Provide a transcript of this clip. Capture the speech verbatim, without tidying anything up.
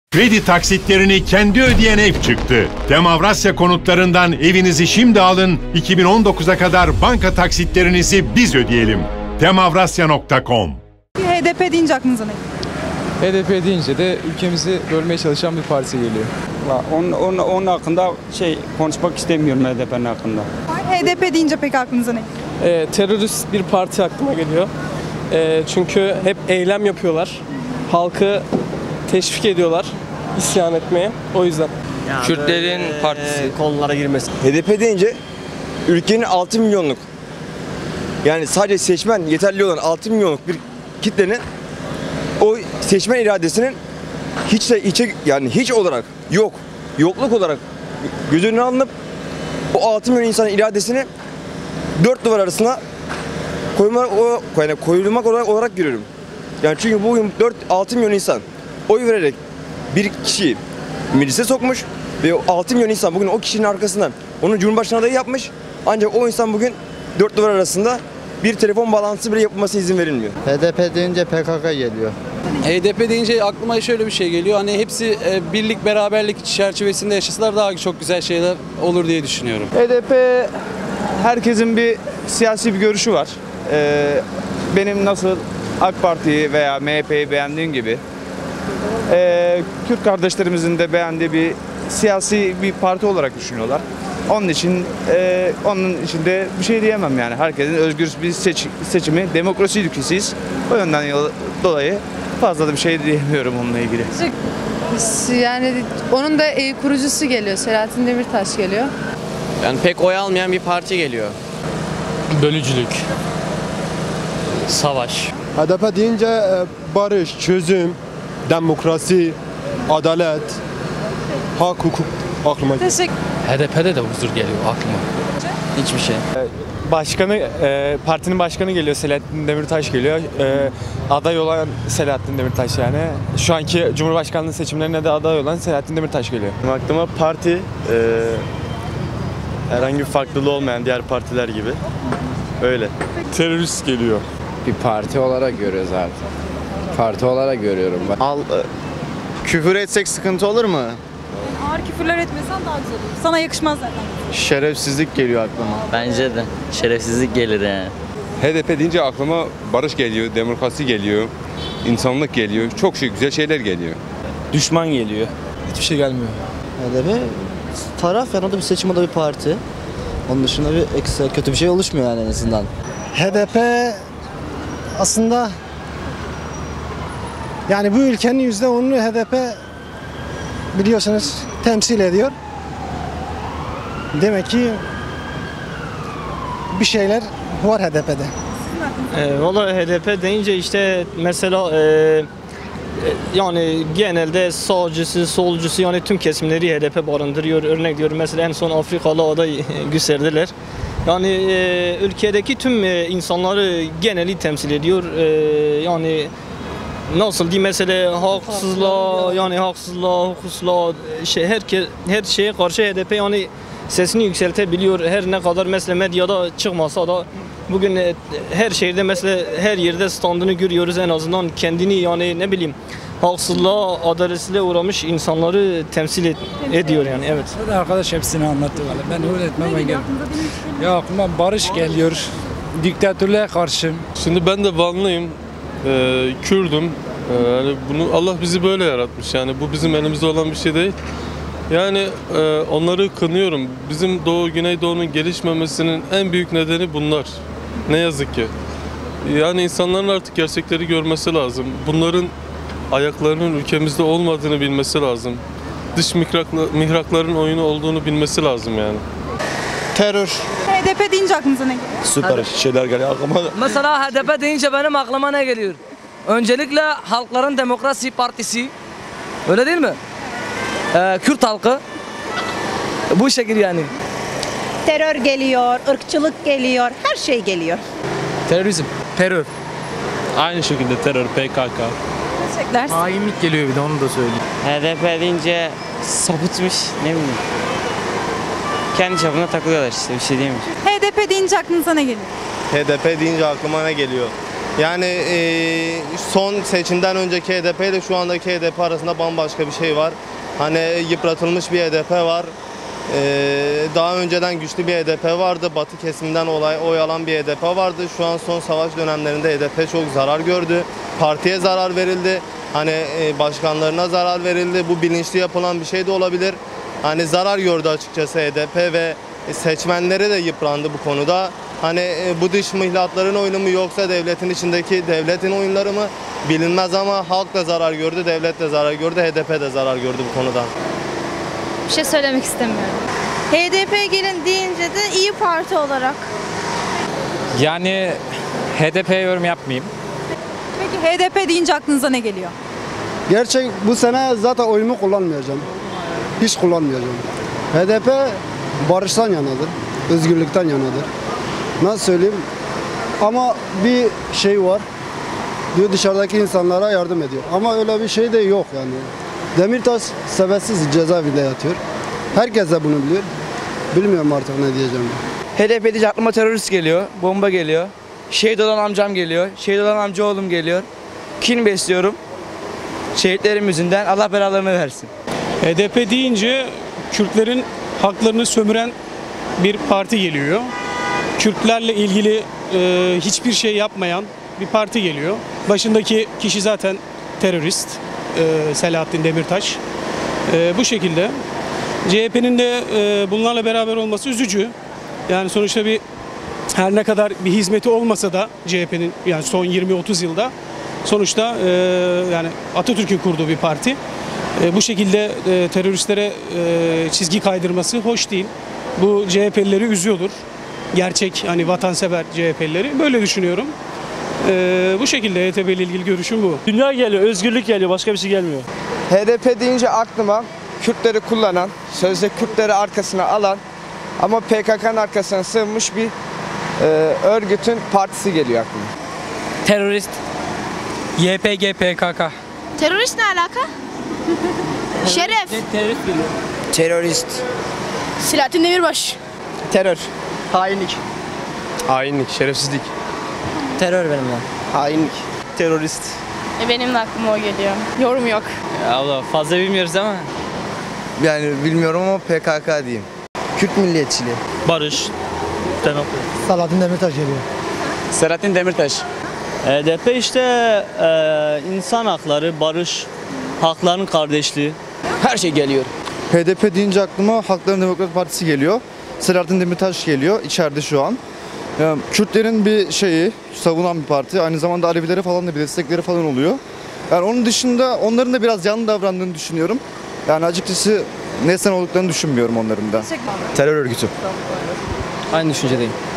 Kredi taksitlerini kendi ödeyen ev çıktı. Demavrasya Konutlarından evinizi şimdi alın, iki bin on dokuza kadar banka taksitlerinizi biz ödeyelim. demavrasya nokta com. H D P deyince aklınıza ne geliyor? H D P deyince de ülkemizi bölmeye çalışan bir parti geliyor. Onun, onun, onun hakkında şey konuşmak istemiyorum H D P'nin hakkında. H D P deyince peki aklınıza ne geliyor? E, terörist bir parti aklıma geliyor. E, çünkü hep eylem yapıyorlar. Halkı teşvik ediyorlar isyan etmeye. O yüzden. Yani Kürtlerin e, partisi konulara girmesi. H D P deyince ülkenin altı milyonluk, yani sadece seçmen yeterli olan altı milyonluk bir kitlenin o seçmen iradesinin hiç de içe, yani hiç olarak yok, yokluk olarak göz önüne alınıp o altı milyon insanın iradesini dört duvar arasına koymak, o, yani koyulmak olarak, olarak görüyorum. Yani çünkü bugün dört altı milyon insan oy vererek bir kişiyi meclise sokmuş ve o altı milyon insan bugün o kişinin arkasından onu Cumhurbaşkanı adayı yapmış. Ancak o insan bugün dört duvar arasında bir telefon bağlantısı bile yapılmasına izin verilmiyor. H D P deyince P K K geliyor. H D P deyince aklıma şöyle bir şey geliyor. Hani hepsi birlik, beraberlik çerçevesinde yaşasalar daha çok güzel şeyler olur diye düşünüyorum. H D P herkesin bir siyasi bir görüşü var. Ee, benim nasıl AK Parti'yi veya M H P'yi beğendiğim gibi e, Kürt kardeşlerimizin de beğendiği bir siyasi bir parti olarak düşünüyorlar. Onun için e, onun içinde bir şey diyemem yani. Herkesin özgür bir seç, seçimi, demokrasi ülkesiyiz. O yönden dolayı fazla da bir şey diyemiyorum onunla ilgili. Yani onun da e, kurucusu geliyor. Selahattin Demirtaş geliyor. Yani pek oy almayan bir parti geliyor. Bölücülük, savaş. H D P deyince barış, çözüm, demokrasi, adalet, hak, hukuk aklıma geliyor. H D P'de de huzur geliyor aklıma. Hiçbir şey. Başkanı, e, partinin başkanı geliyor, Selahattin Demirtaş geliyor. E, aday olan Selahattin Demirtaş yani. Şu anki Cumhurbaşkanlığı seçimlerine de aday olan Selahattin Demirtaş geliyor. Aklıma parti, e, herhangi bir farklılığı olmayan diğer partiler gibi. Öyle. Terörist geliyor. Bir parti olarak görüyoruz artık. Parti olarak görüyorum ben. Al, küfür etsek sıkıntı olur mu? Ağır küfürler etmesen daha güzel olur. Sana yakışmaz zaten. Şerefsizlik geliyor aklıma. Bence de şerefsizlik gelir yani. H D P deyince aklıma barış geliyor, demokrasi geliyor, insanlık geliyor. Çok şey, güzel şeyler geliyor. Düşman geliyor. Hiçbir şey gelmiyor. H D P taraf, yani o da bir seçim, o da bir parti. Onun dışında bir ekstra kötü bir şey oluşmuyor yani en azından. H D P aslında yani bu ülkenin yüzde onunu H D P biliyorsunuz temsil ediyor. Demek ki bir şeyler var H D P'de. E, Valla H D P deyince işte mesela e, yani genelde sağcısı, solcusu yani tüm kesimleri H D P barındırıyor. Örnek diyorum mesela en son Afrikalı aday gösterdiler. Yani e, ülkedeki tüm e, insanları geneli temsil ediyor. E, yani nasıl diyeyim mesela haksızlığa yani haksızlığa, hukusluğa şey herke her şeye karşı H D P yani sesini yükseltebiliyor. Her ne kadar mesela medyada çıkmasa da bugün e, her şehirde mesela her yerde standını görüyoruz, en azından kendini yani ne bileyim haksızlığa, adaletsizliğe uğramış insanları temsil et, ediyor yani, evet. Arkadaş hepsini anlattı valla. Ben öyle etmem ben geldim. Ya aklıma barış geliyor. Diktatörlüğe karşı. Şimdi ben de Vanlıyım, e, Kürdüm. E, yani bunu Allah bizi böyle yaratmış, yani bu bizim elimizde olan bir şey değil. Yani e, onları kınıyorum. Bizim Doğu, Güneydoğu'nun gelişmemesinin en büyük nedeni bunlar. Ne yazık ki. Yani insanların artık gerçekleri görmesi lazım. Bunların ayaklarının ülkemizde olmadığını bilmesi lazım. Dış mihrakla, mihrakların oyunu olduğunu bilmesi lazım yani. Terör. H D P deyince aklınıza ne geliyor? Süper şeyler geliyor aklıma. Mesela H D P deyince benim aklıma ne geliyor? Öncelikle Halkların Demokrasi Partisi. Öyle değil mi? Ee, Kürt halkı. Bu şekil yani. Terör geliyor, ırkçılık geliyor, her şey geliyor. Terörizm. Terör. Aynı şekilde terör, P K K. Teşekkürler. Hainlik geliyor, bir de onu da söyleyeyim. H D P deyince sapıtmış, ne bileyim. Kendi çapına takılıyorlar işte, bir şey diyeyim. H D P deyince aklınıza ne geliyor? H D P deyince aklıma ne geliyor? Yani e, son seçimden önceki H D P ile şu andaki H D P arasında bambaşka bir şey var. Hani yıpratılmış bir H D P var. Ee, daha önceden güçlü bir H D P vardı. Batı kesiminden olay, oy alan bir H D P vardı. Şu an son savaş dönemlerinde H D P çok zarar gördü. Partiye zarar verildi. Hani e, başkanlarına zarar verildi. Bu bilinçli yapılan bir şey de olabilir. Hani zarar gördü açıkçası H D P ve seçmenleri de yıprandı bu konuda. Hani e, bu dış mihlatların oyunu mu yoksa devletin içindeki devletin oyunları mı bilinmez ama halk da zarar gördü, devlet de zarar gördü, H D P de zarar gördü bu konuda. Bir şey söylemek istemiyorum. H D P gelin deyince de İyi Parti olarak. Yani H D P'ye yorum yapmayayım. Peki H D P deyince aklınıza ne geliyor? Gerçek bu sene zaten oyumu kullanmayacağım. Hiç kullanmayacağım. H D P barıştan yanadır, özgürlükten yanadır. Nasıl söyleyeyim? Ama bir şey var. Diyor dışarıdaki insanlara yardım ediyor. Ama öyle bir şey de yok yani. Demirtaş sebepsiz cezaevinde yatıyor. Herkes de bunu biliyor. Bilmiyorum artık ne diyeceğim. H D P deyince aklıma terörist geliyor, bomba geliyor. Şehit olan amcam geliyor, şehit olan amcaoğlum geliyor. Kin besliyorum. Şehitlerim yüzünden Allah belalarını versin. H D P deyince Kürtlerin haklarını sömüren bir parti geliyor. Kürtlerle ilgili e, hiçbir şey yapmayan bir parti geliyor. Başındaki kişi zaten terörist, e, Selahattin Demirtaş. E, bu şekilde. C H P'nin de e, bunlarla beraber olması üzücü. Yani sonuçta bir her ne kadar bir hizmeti olmasa da C H P'nin yani son yirmi otuz yılda sonuçta e, yani Atatürk'ün kurduğu bir parti. E, bu şekilde e, teröristlere e, çizgi kaydırması hoş değil. Bu C H P'lileri üzüyordur. Gerçek hani vatansever C H P'lileri. Böyle düşünüyorum. E, bu şekilde H D P ile ilgili görüşüm bu. Dünya geliyor, özgürlük geliyor, başka bir şey gelmiyor. H D P deyince aklıma Kürtleri kullanan, sözde Kürtleri arkasına alan ama P K K'nın arkasına sığınmış bir e, örgütün partisi geliyor aklıma. Terörist. Y P G P K K. Terörist ne alaka? Şeref. Terörist geliyor. Terörist. Selahattin Demirbaş. Terör. Hainlik. Hainlik, şerefsizlik. Terör benim ya. Hainlik. Terörist. E benim de aklıma o geliyor. Yorum yok. Allah fazla bilmiyoruz ama. Yani bilmiyorum ama P K K diyeyim. Kürt milliyetçiliği. Barış. Demokrasi. Selahattin Demirtaş geliyor. Selahattin Demirtaş. H D P işte e, insan hakları, barış, hakların kardeşliği. Her şey geliyor. H D P deyince aklıma Halkların Demokratik Partisi geliyor. Selahattin Demirtaş geliyor içeride şu an. Yani Kürtlerin bir şeyi savunan bir parti. Aynı zamanda Alevilere falan da bir destekleri falan oluyor. Yani onun dışında onların da biraz yanlı davrandığını düşünüyorum. Yani açıkçası nesnen olduklarını düşünmüyorum onların da. Terör örgütü. Aynı düşüncedeyim.